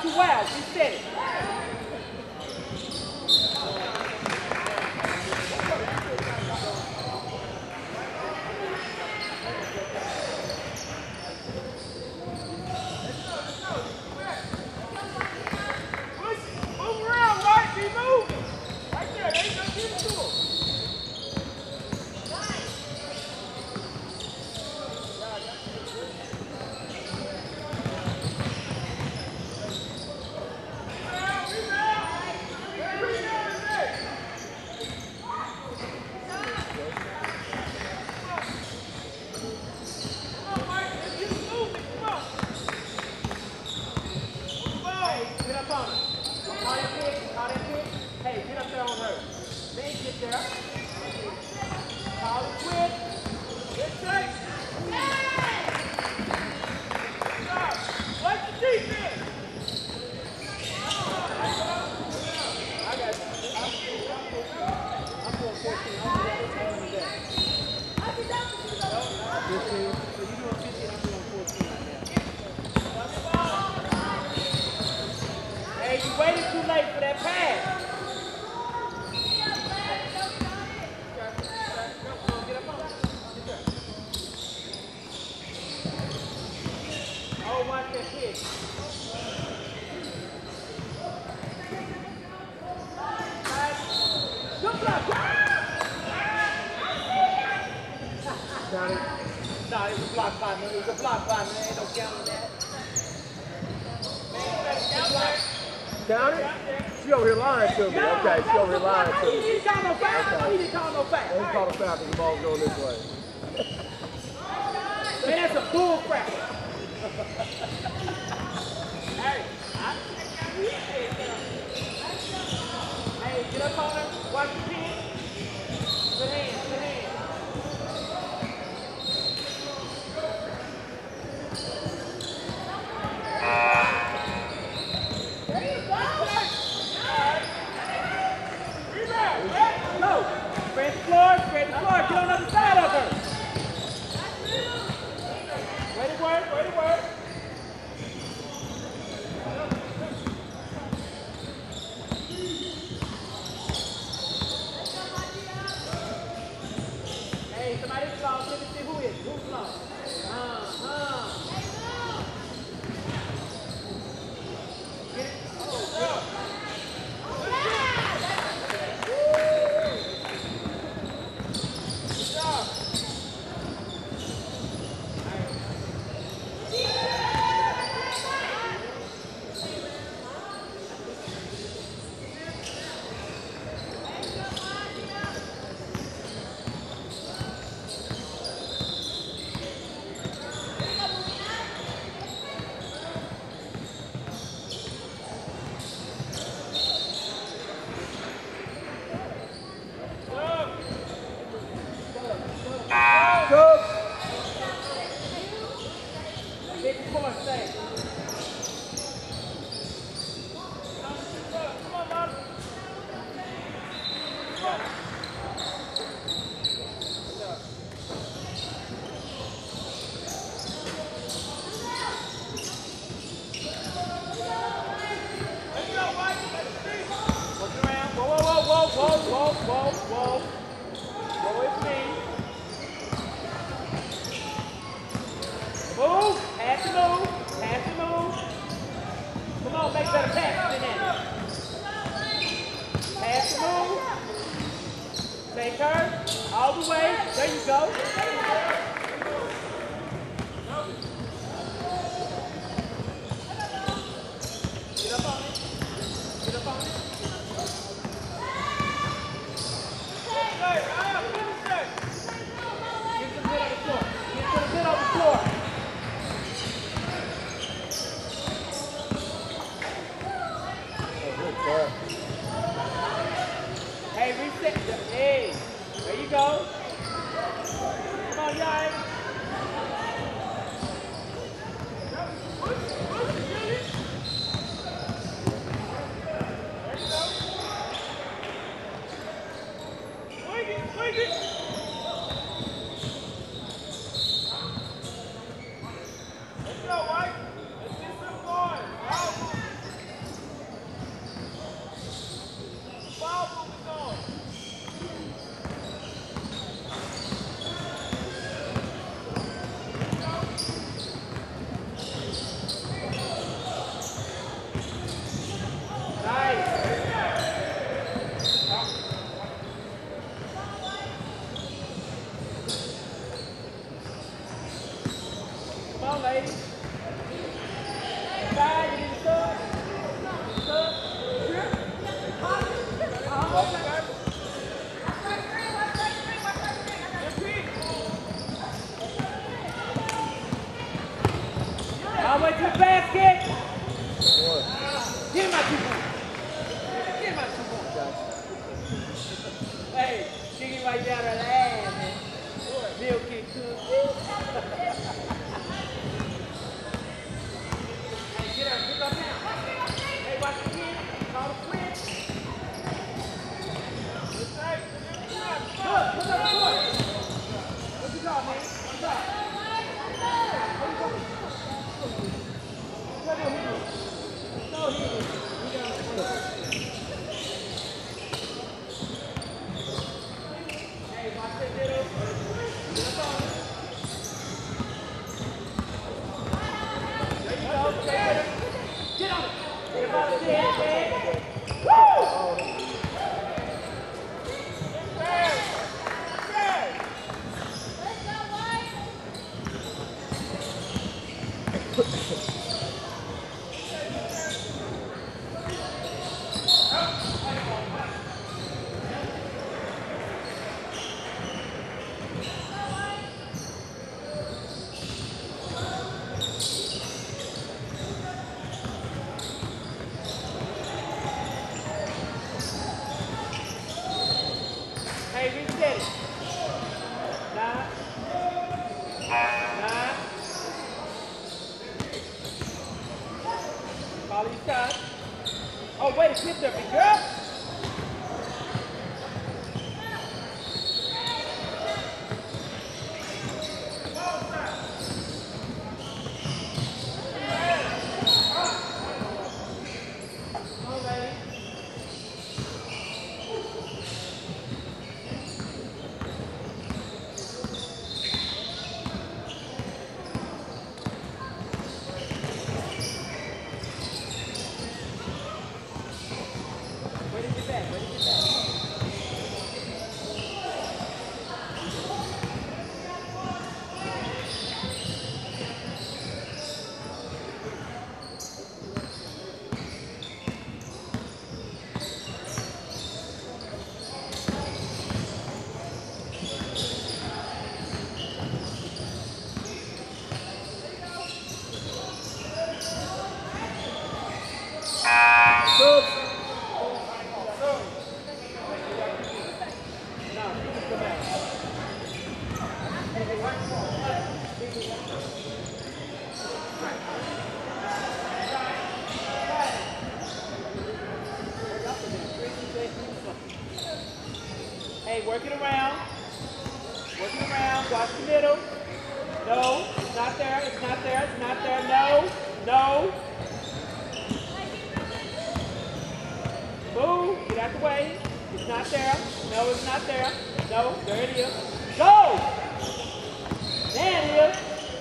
too wild. Reset it. Count it? She over here lying to me. Okay, she over here lying to me. He didn't call no foul. He didn't call no foul. He called a foul because the ball's going this way. Man, that's a bull crap. Hey, get up on her. Watch your pin. Good hand, good hand. Go. Spread the floor, get on the other side of her. Way to work, way to work. Hey, somebody's lost. Let me see who is. Who's lost? Get it. Oh, good. Whoa. Whoa, it's me. Move. Pass the move. Pass the move. Come on, make better pass than that. Pass the move. Take her. All the way. There you go. Get up on it. Get up on it. Hey, reset. Hey, there you go. Come on, guys. Swing it. Let's go, White. Let's get some going. basket. Give him my 2 points. Give him my 2 points. Hey, kick him right down that ass, man. Bill kick too. Hey, get up now. Hey, watch the kid. Call the switch. Look, put up the court. What you got, man? What's up? No, he is. Hey, watch that little. Get up on it. There you go. Get on it. Get up on the head, man. Woo! Hey, reset it. 9. Call your shot. Oh, wait, it's hit there, big girl. Hey, work it around. Work it around. Watch the middle. No, it's not there. It's not there. It's not there. No. No. Move. Get out the way. It's not there. No, it's not there. No, there it is. Go! There it is.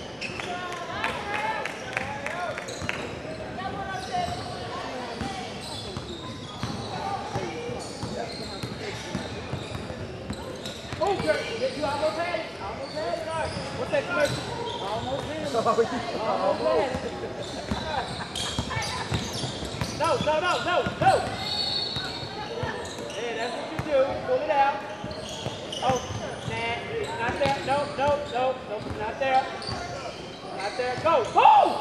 Oh, you almost had it. Almost had it. What's that commercial? Almost had it. Almost had it. No. Yeah, that's what you do. Pull it out. Oh, nah, it's not there. No, it's not there. Not there. Go. Boom!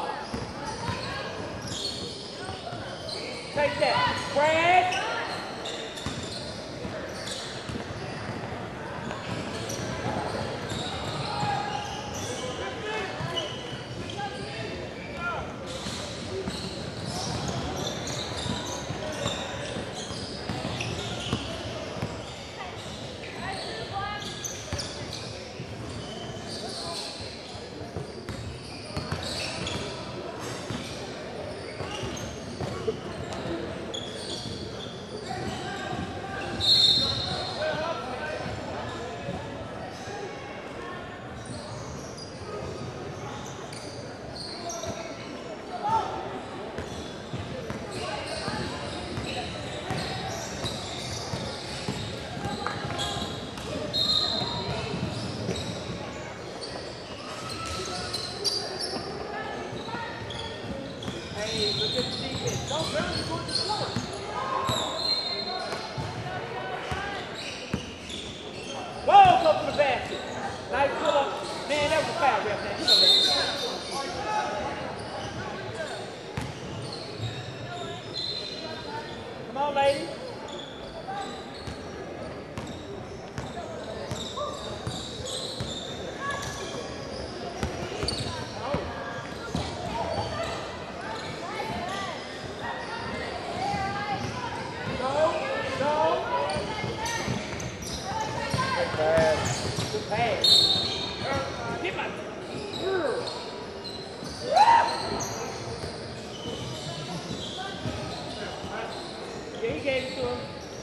Take that. Brad. Good pass. Get my. Yeah, he gave it to him.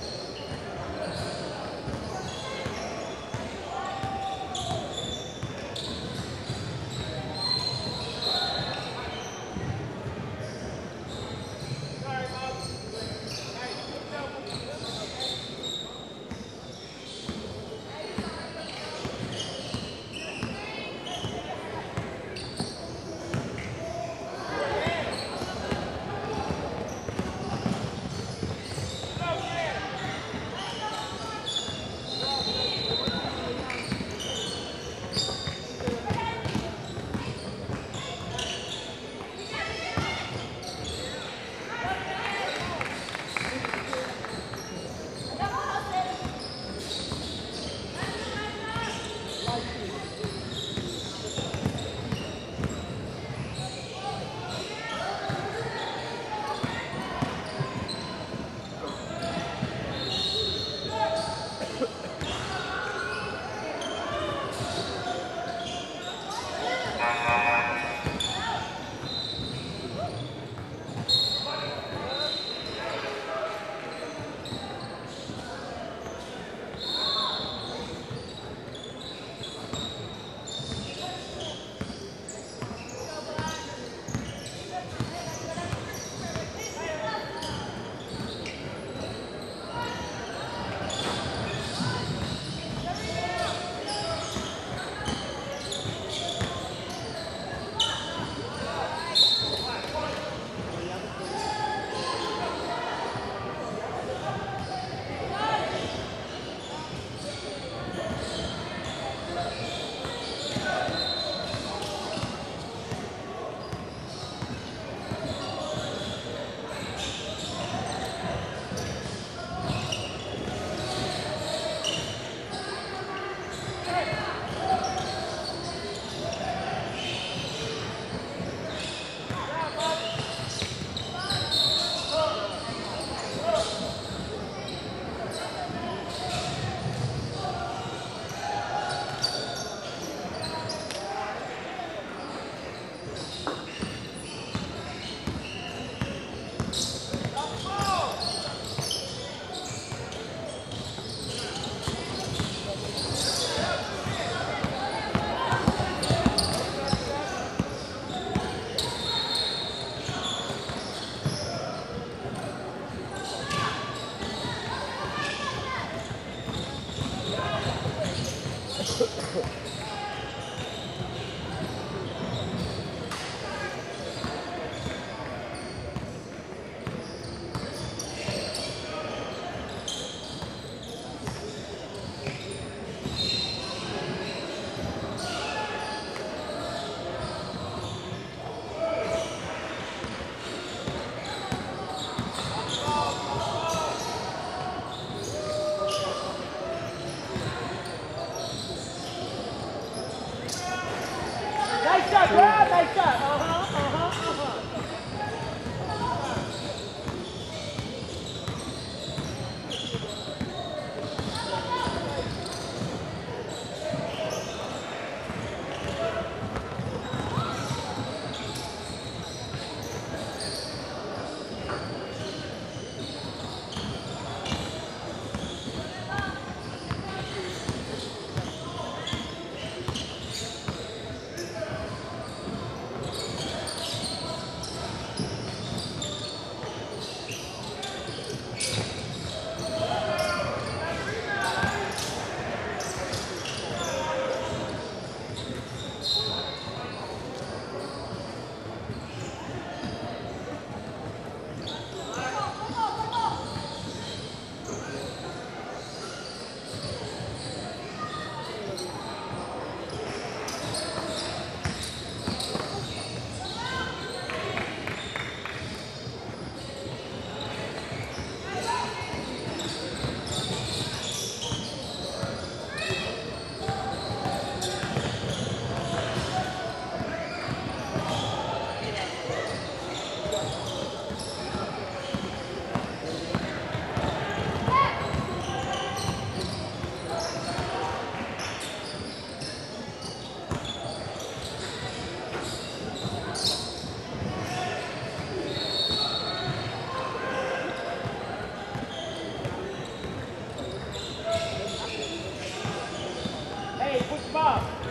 Nice shot, bro. Nice shot.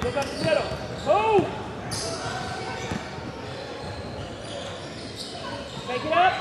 Look up the middle. Move. Take it up.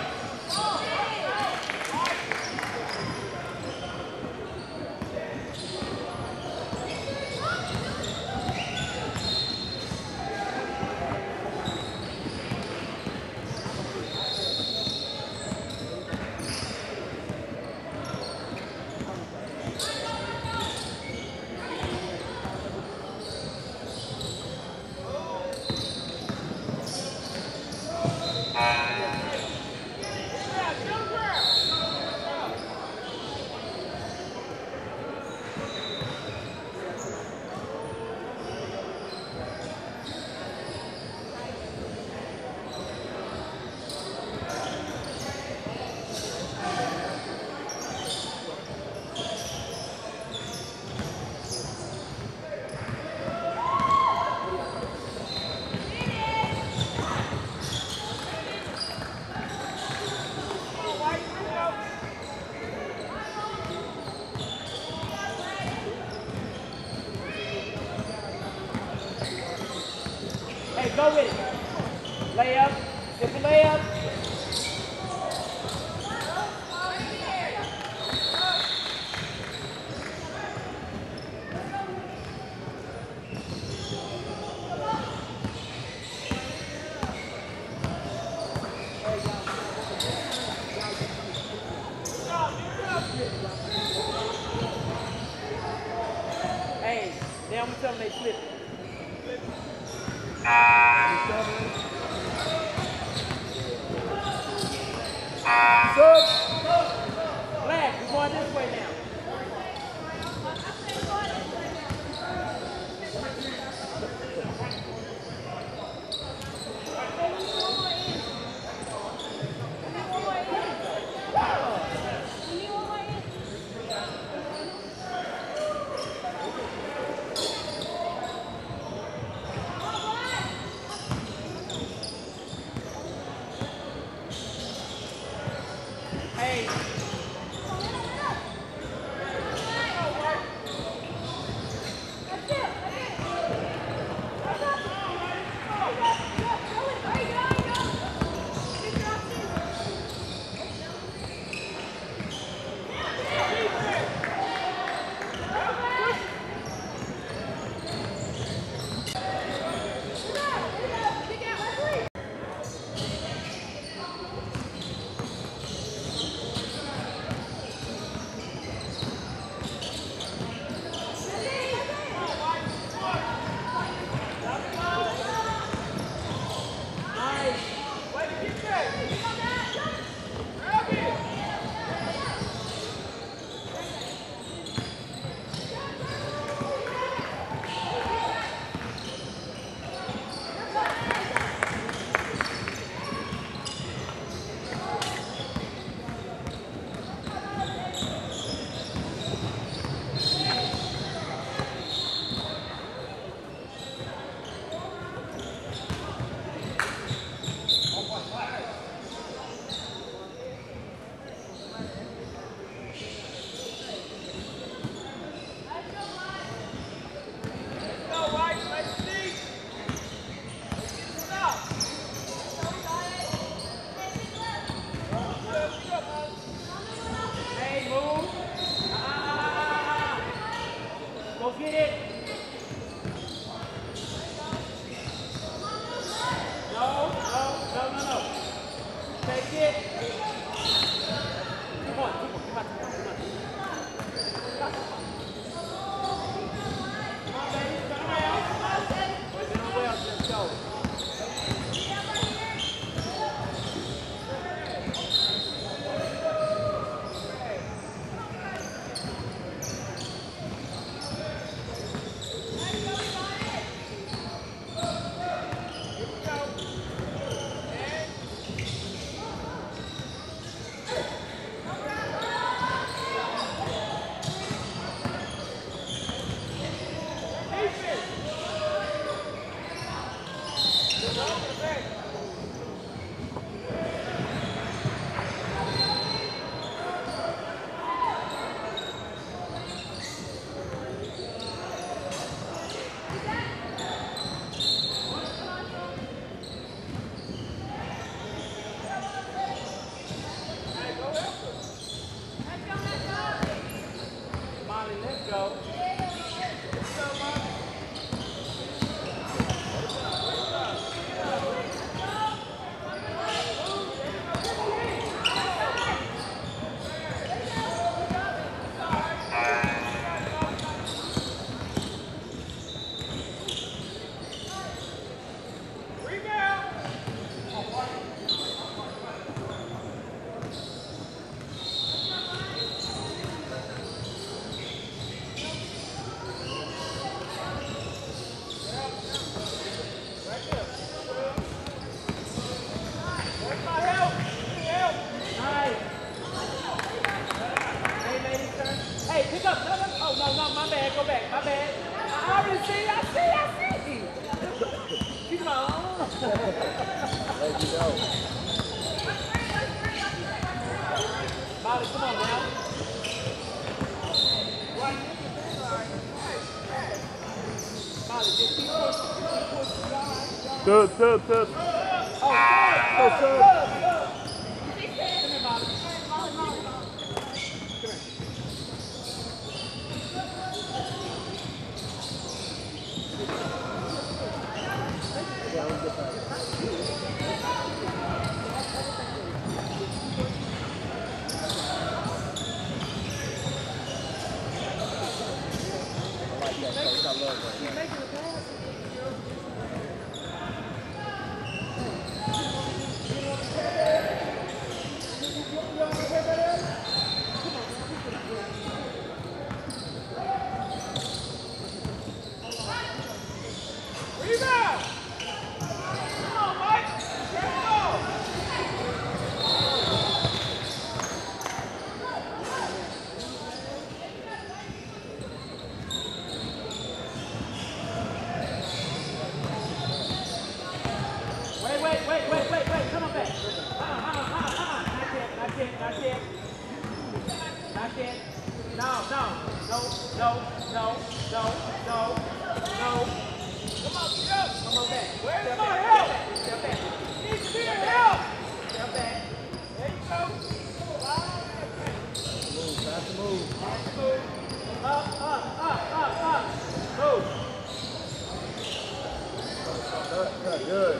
Hey, go with it. Layup. Get the layup. Hey, now I'm gonna tell them they flip it. Black, we're going this way now. Hey. Go get it. No. Take it. Come on. Come on, baby. Turn around. We're doing well. Let's go. go back. My bad. I already see. I see. Keep on. Let you go. Molly, come on now. Right. Molly, just keep pushing. Good. Oh, good. Come here, Molly. Rebound! Come on, Mike. Let's go. Wait. Come on back. Not yet. No. Come on back. Where's my help? Step back. Needs to be your help. Step back. There you go. Move. Up. Move. Good.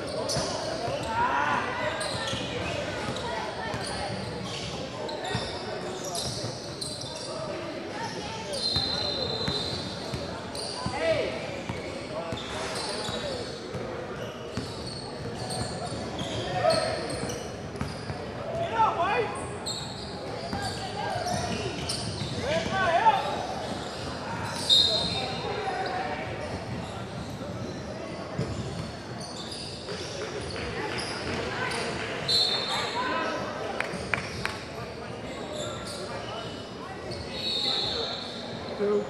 Two.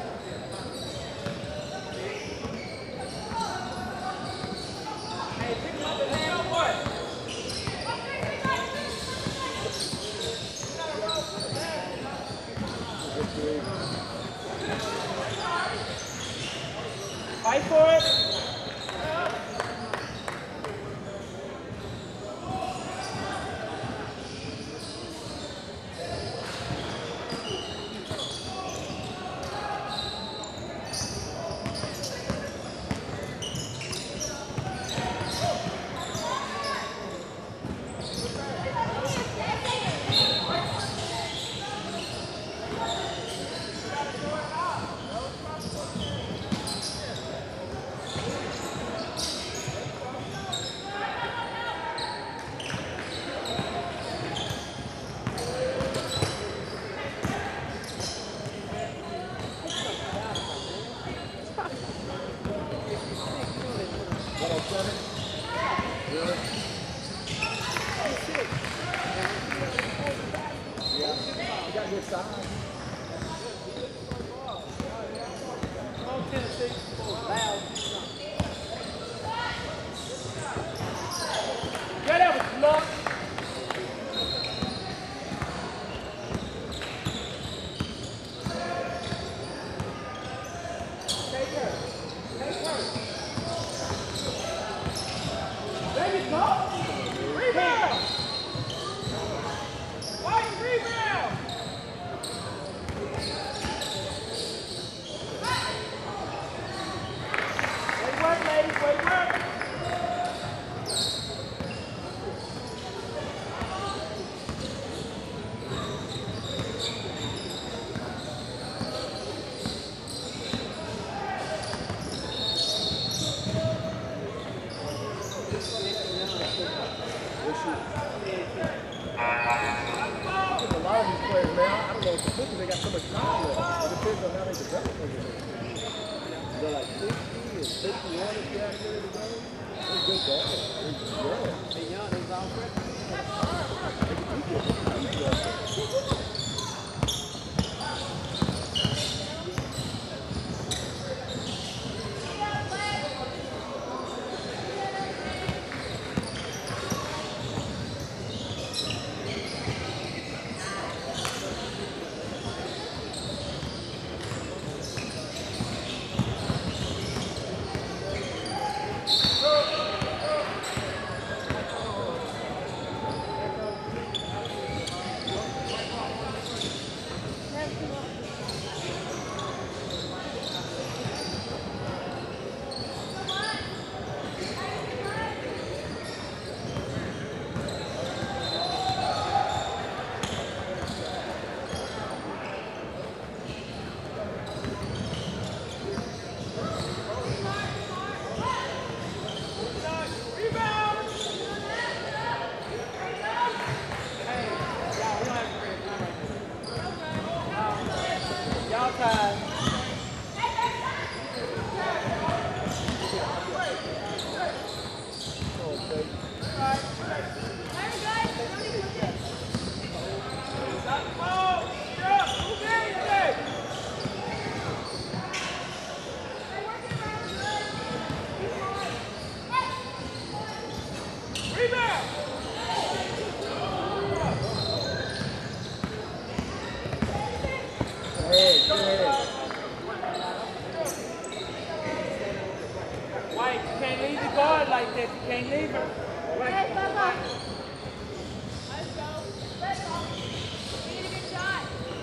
Fight for it. Yeah, that was luck. Take her. There you go. Rebound. White rebound. Great work, ladies. Great work. A lot of these players now, I don't know what to put because they got so much time left. It depends on how they develop over there. They're like 60 and 51 if you have ready to go. They're good ball. They're young. They're all fresh. can't leave the guard like that. You can't leave her. Hey, Bubba. Let's go. Let's go. We need a good shot.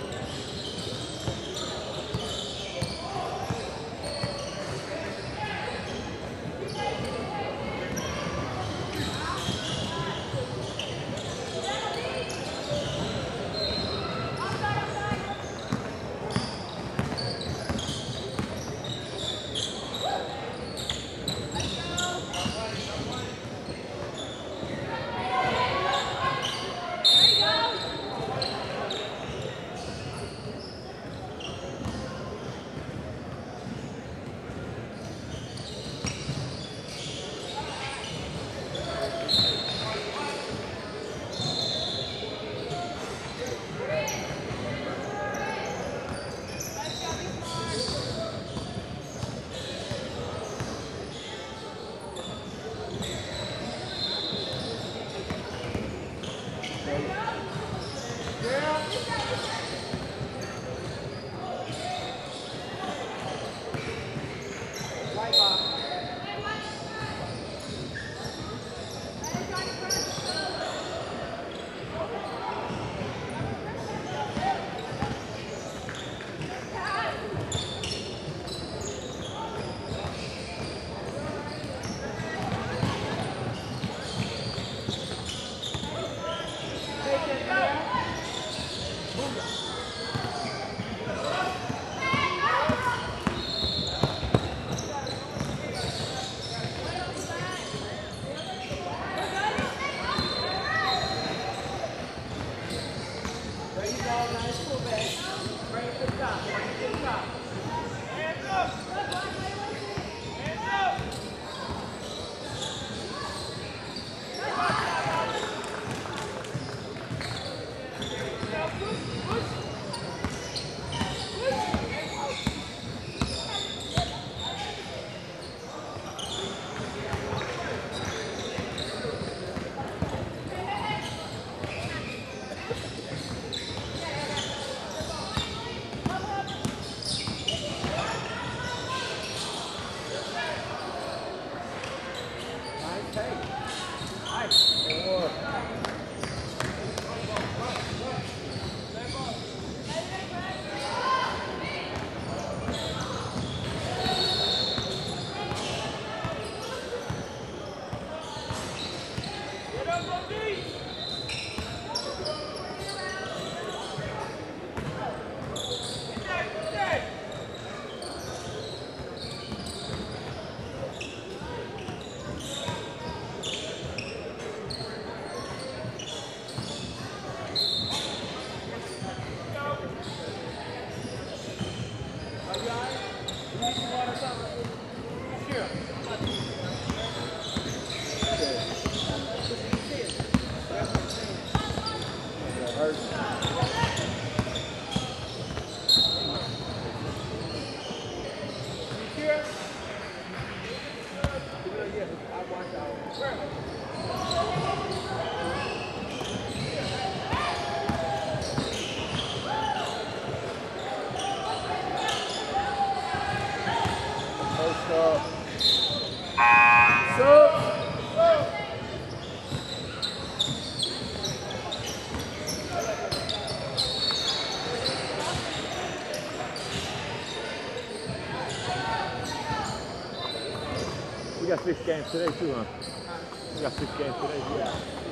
We got 6 games today too, huh? We got 6 games today, yeah.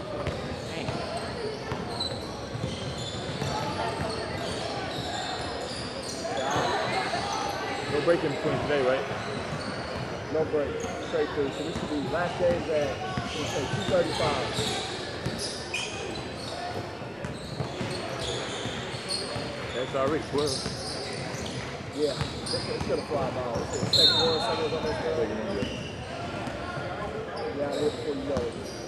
No break in between today, right? No break. Straight through. So this should be last games at, let's say, 2:35. That's already 12. Yeah. It's gonna fly by. It's second one, second was almost done. Yeah, before you know it.